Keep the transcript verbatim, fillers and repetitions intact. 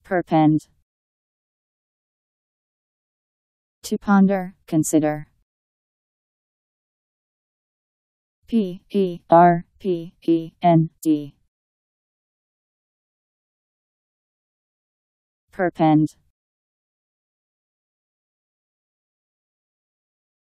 Perpend. To ponder, consider. P E R P E N D. Perpend.